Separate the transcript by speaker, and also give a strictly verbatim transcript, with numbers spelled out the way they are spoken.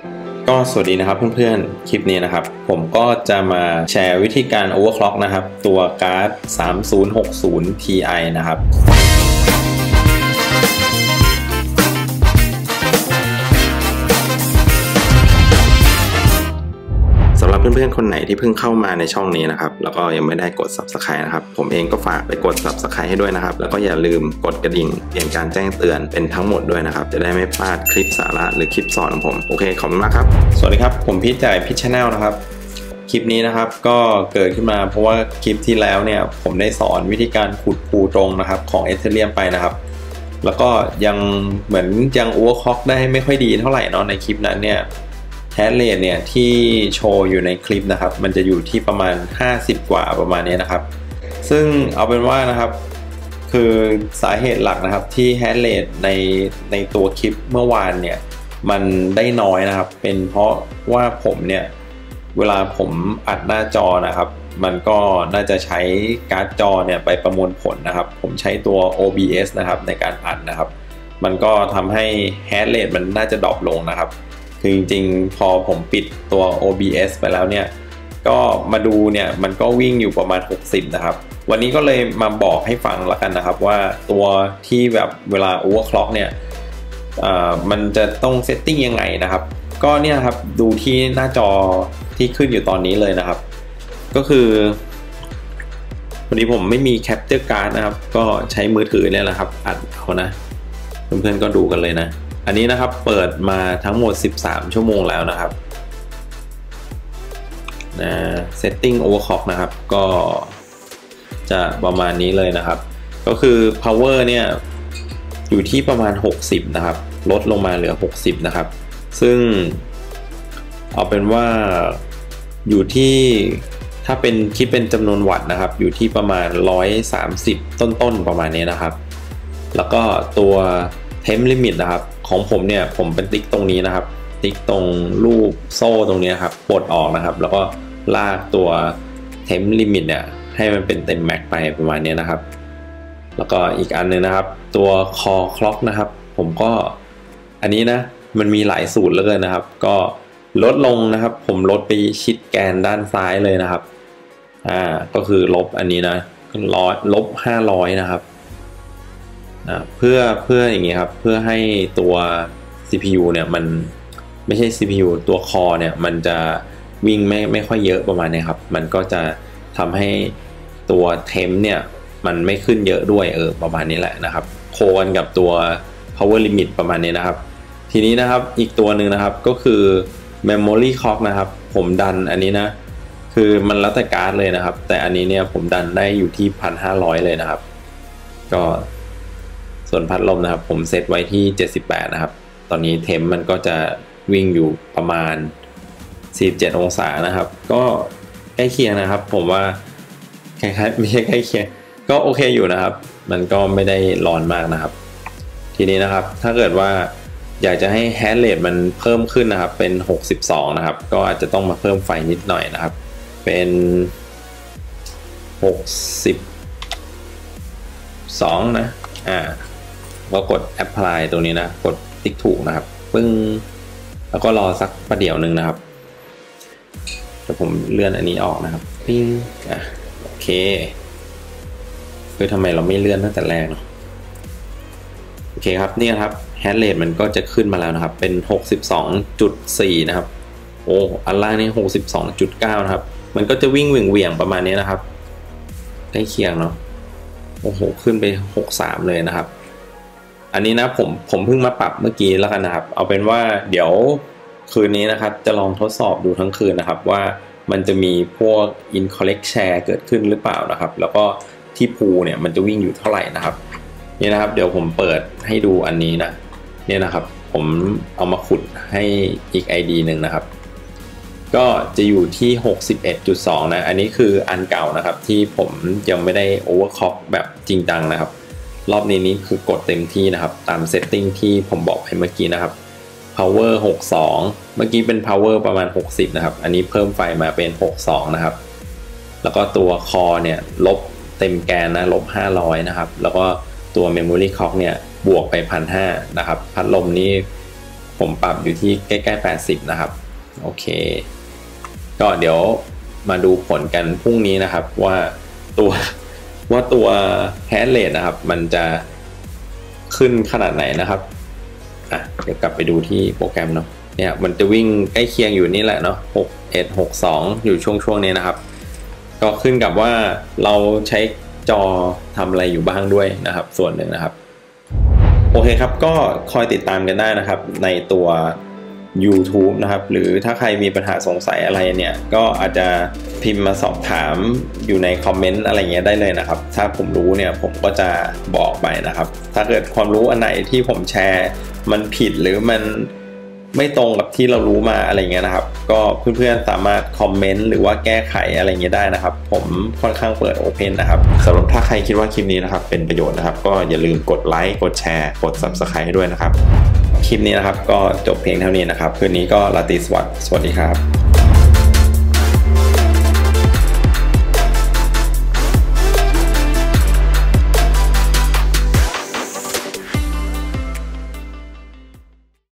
Speaker 1: ก็สวัสดีนะครับเพื่อนๆคลิปนี้นะครับผมก็จะมาแชร์วิธีการ overclock นะครับตัวการ์ดสามศูนย์หกศูนย์ ที ไอ นะครับสำหรับเพื่อนๆคนไหนที่เพิ่งเข้ามาในช่องนี้นะครับแล้วก็ยังไม่ได้กด ซับสไครบ์ นะครับผมเองก็ฝากไปกด ซับสไครบ์ ให้ด้วยนะครับแล้วก็อย่าลืมกดกระดิ่งเปลี่ยนการแจ้งเตือนเป็นทั้งหมดด้วยนะครับจะได้ไม่พลาดคลิปสาระหรือคลิปสอนของผมโอเคขอบคุณมากครับสวัสดีครับผมพีชจากพีช Channel นะครับคลิปนี้นะครับก็เกิดขึ้นมาเพราะว่าคลิปที่แล้วเนี่ยผมได้สอนวิธีการขุดภูตรงนะครับของ Ethereum ไปนะครับแล้วก็ยังเหมือนยัง overclock ได้ไม่ค่อยดีเท่าไหร่เนาะในคลิปนั้นเนี่ยแฮชเรทเนี่ยที่โชว์อยู่ในคลิปนะครับมันจะอยู่ที่ประมาณห้าสิบกว่าประมาณนี้นะครับซึ่งเอาเป็นว่านะครับคือสาเหตุหลักนะครับที่แฮชเรทในในตัวคลิปเมื่อวานเนี่ยมันได้น้อยนะครับเป็นเพราะว่าผมเนี่ยเวลาผมอัดหน้าจอนะครับมันก็น่าจะใช้การ์ดจอเนี่ยไปประมวลผลนะครับผมใช้ตัว โอ บี เอส นะครับในการอัดนะครับมันก็ทำให้แฮชเรทมันน่าจะดรอปลงนะครับคือจริงๆพอผมปิดตัว โอ บี เอส ไปแล้วเนี่ยก็มาดูเนี่ยมันก็วิ่งอยู่ประมาณหกสิบนะครับวันนี้ก็เลยมาบอกให้ฟังแล้วกันนะครับว่าตัวที่แบบเวลา overclock เนี่ยมันจะต้องเซตติ้งยังไงนะครับก็เนี่ยครับดูที่หน้าจอที่ขึ้นอยู่ตอนนี้เลยนะครับก็คือวันนี้ผมไม่มีแคปเจอร์การ์ดนะครับก็ใช้มือถือเนี่ยแหละครับอัดเอานะเพื่อนๆก็ดูกันเลยนะอันนี้นะครับเปิดมาทั้งหมดสิบสามชั่วโมงแล้วนะครับนะ setting overclock นะครับก็จะประมาณนี้เลยนะครับก็คือ power เนี่ยอยู่ที่ประมาณหกสิบนะครับลดลงมาเหลือหกสิบนะครับซึ่งเอาเป็นว่าอยู่ที่ถ้าเป็นคิดเป็นจำนวนวัตต์นะครับอยู่ที่ประมาณหนึ่งร้อยสามสิบต้นๆประมาณนี้นะครับแล้วก็ตัว Time Limit นะครับของผมเนี่ยผมเป็นติ๊กตรงนี้นะครับติ๊กตรงรูปโซ่ตรงนี้ครับปลดออกนะครับแล้วก็ลากตัว Time Limit เนี่ยให้มันเป็นเต็มแม็กไปประมาณนี้นะครับแล้วก็อีกอันนึงนะครับตัว Core Clock นะครับผมก็อันนี้นะมันมีหลายสูตรเลยนะครับก็ลดลงนะครับผมลดไปชิดแกนด้านซ้ายเลยนะครับอ่าก็คือลบอันนี้นะร้อยลบห้าร้อยนะครับนะเพื่อเพื่ออย่างงี้ครับเพื่อให้ตัว ซี พี ยู เนี่ยมันไม่ใช่ ซี พี ยู ตัวคอเนี่ยมันจะวิ่งไม่ไม่ค่อยเยอะประมาณนี้ครับมันก็จะทำให้ตัวเทมเนี่ยมันไม่ขึ้นเยอะด้วยเออประมาณนี้แหละนะครับโคกันกับตัว power limit ประมาณนี้นะครับทีนี้นะครับอีกตัวหนึ่งนะครับก็คือ memory clock นะครับผมดันอันนี้นะคือมันแล้วแต่การ์ดเลยนะครับแต่อันนี้เนี่ยผมดันได้อยู่ที่ หนึ่งพันห้าร้อย เลยนะครับก็ส่วนพัดลมนะครับผมเซตไว้ที่เจ็ดสิบแปดนะครับตอนนี้เทมมันก็จะวิ่งอยู่ประมาณสี่สิบเจ็ดองศานะครับก็ใกล้เคียงนะครับผมว่าคล้ายๆไม่ใช่ใกล้เคียงก็โอเคอยู่นะครับมันก็ไม่ได้ร้อนมากนะครับทีนี้นะครับถ้าเกิดว่าอยากจะให้แฮชเรทมันเพิ่มขึ้นนะครับเป็นหกสิบสองนะครับก็อาจจะต้องมาเพิ่มไฟนิดหน่อยนะครับเป็นหกสิบสองนะอ่าก็กด apply ตรงนี้นะกดติ๊กถูกนะครับปึ้งแล้วก็รอสักประเดี๋ยวหนึ่งนะครับเดี๋ยวผมเลื่อนอันนี้ออกนะครับปิ้งอ่ะโอเคคือทำไมเราไม่เลื่อนตั้งแต่แรกเนาะโอเคครับนี่ครับแฮชเรทมันก็จะขึ้นมาแล้วนะครับเป็น หกสิบสองจุดสี่ นะครับโอ้อันล่างนี่ หกสิบสองจุดเก้า นะครับมันก็จะวิ่งเหวี่ยงๆประมาณนี้นะครับใกล้เคียงเนาะโอ้โหขึ้นไปหกสิบสามเลยนะครับอันนี้นะผมผมเพิ่งมาปรับเมื่อกี้แล้วกันนะครับเอาเป็นว่าเดี๋ยวคืนนี้นะครับจะลองทดสอบดูทั้งคืนนะครับว่ามันจะมีพวก incorrect share เกิดขึ้นหรือเปล่านะครับแล้วก็ที่พูเนี่ยมันจะวิ่งอยู่เท่าไหร่นะครับนี่นะครับเดี๋ยวผมเปิดให้ดูอันนี้นะเนี่ยนะครับผมเอามาขุดให้อีก ไอ ดี หนึ่งนะครับก็จะอยู่ที่ หกสิบเอ็ดจุดสอง นะอันนี้คืออันเก่านะครับที่ผมยังไม่ได้ overclock แบบจริงจังนะครับรอบนี้นี้คือกดเต็มที่นะครับตาม setting ที่ผมบอกไปเมื่อกี้นะครับ power หกสิบสองเมื่อกี้เป็น power ประมาณหกสิบนะครับอันนี้เพิ่มไฟมาเป็นหกสิบสองนะครับแล้วก็ตัว core เนี่ยลบเต็มแกนนะลบห้าร้อยนะครับแล้วก็ตัว memory clock เนี่ยบวกไป หนึ่งพันห้าร้อย นะครับพัดลมนี้ผผมปรับอยู่ที่ใกล้ๆแปดสิบนะครับโอเคก็เดี๋ยวมาดูผลกันพรุ่งนี้นะครับว่าตัวว่าตัวแฮชเรทนะครับมันจะขึ้นขนาดไหนนะครับอ่ะเดี๋ยวกลับไปดูที่โปรแกรมเนาะเนี่ยมันจะวิ่งใกล้เคียงอยู่นี่แหละเนาะหกเอ็ดหกสองอยู่ช่วงช่วงนี้นะครับก็ขึ้นกับว่าเราใช้จอทำอะไรอยู่บ้างด้วยนะครับส่วนหนึ่งนะครับโอเคครับก็คอยติดตามกันได้นะครับในตัว YouTube นะครับหรือถ้าใครมีปัญหาสงสัยอะไรเนี่ยก็อาจจะพิมพ์มาสอบถามอยู่ในคอมเมนต์อะไรเงี้ยได้เลยนะครับถ้าผมรู้เนี่ยผมก็จะบอกไปนะครับถ้าเกิดความรู้อันไหนที่ผมแชร์มันผิดหรือมันไม่ตรงกับที่เรารู้มาอะไรเงี้ยนะครับก็เพื่อนๆสามารถคอมเมนต์หรือว่าแก้ไขอะไรเงี้ยได้นะครับผมค่อนข้างเปิดโอเพนนะครับสำหรับถ้าใครคิดว่าคลิปนี้นะครับเป็นประโยชน์นะครับก็อย่าลืมกดไลค์กดแชร์กด ซับสไครบ์ ให้ด้วยนะครับคลิปนี้นะครับก็จบเพียงเท่านี้นะครับคืนนี้ก็ราตรีสวัสดิ์สวัสดีครับ